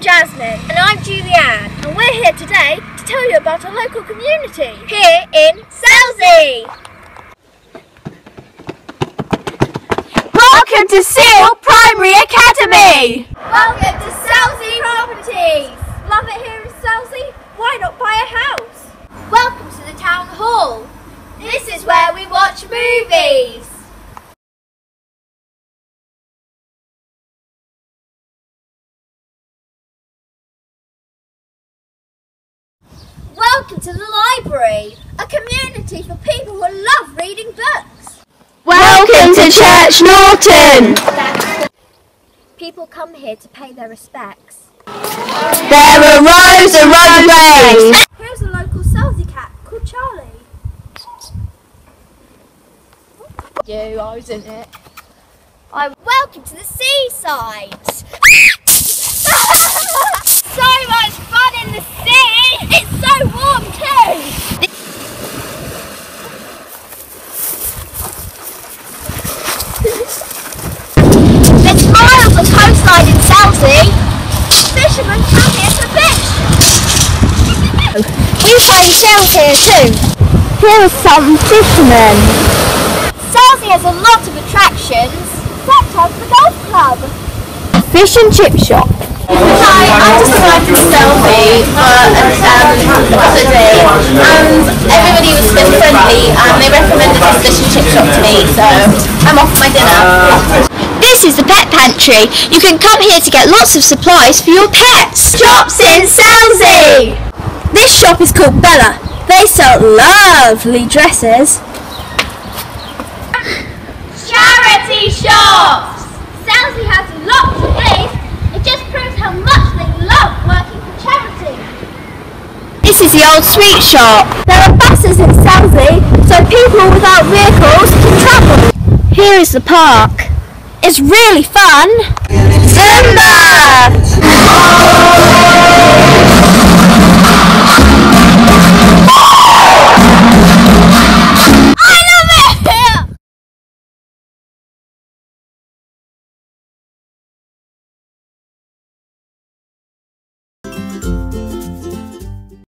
Jasmine. And I'm Julianne. And we're here today to tell you about our local community Here in Selsey. Welcome to Seal Primary Academy! Welcome to Selsey Properties. Love it here in Selsey? Why not buy a house? Welcome to the Town Hall. This is where we watch movies. Welcome to the library, a community for people who love reading books. Welcome to Church Norton! People come here to pay their respects. There are rows and roadways! Here's a local Selsey cat called Charlie. I was in it. Welcome to the seaside. So much fun in the sea! It's so warm too! There's miles of coastline in Selsey. Fishermen come here to fish. We find shells here too. Here are some fishermen. Selsey has a lot of attractions, such as the golf club. Fish and chip shop. Hi, I just arrived in Selsey for a holiday and everybody was so friendly and they recommended this fish and chip shop to me, so I'm off for my dinner. This is the pet pantry. You can come here to get lots of supplies for your pets. Shops in Selsey! This shop is called Bella. They sell lovely dresses. Charity shops! Selsey has lots of these. It just proves how much they love working for charity. This is the old sweet shop. There are buses in Selsey, so people without vehicles can travel. Here is the park. It's really fun. Zumba!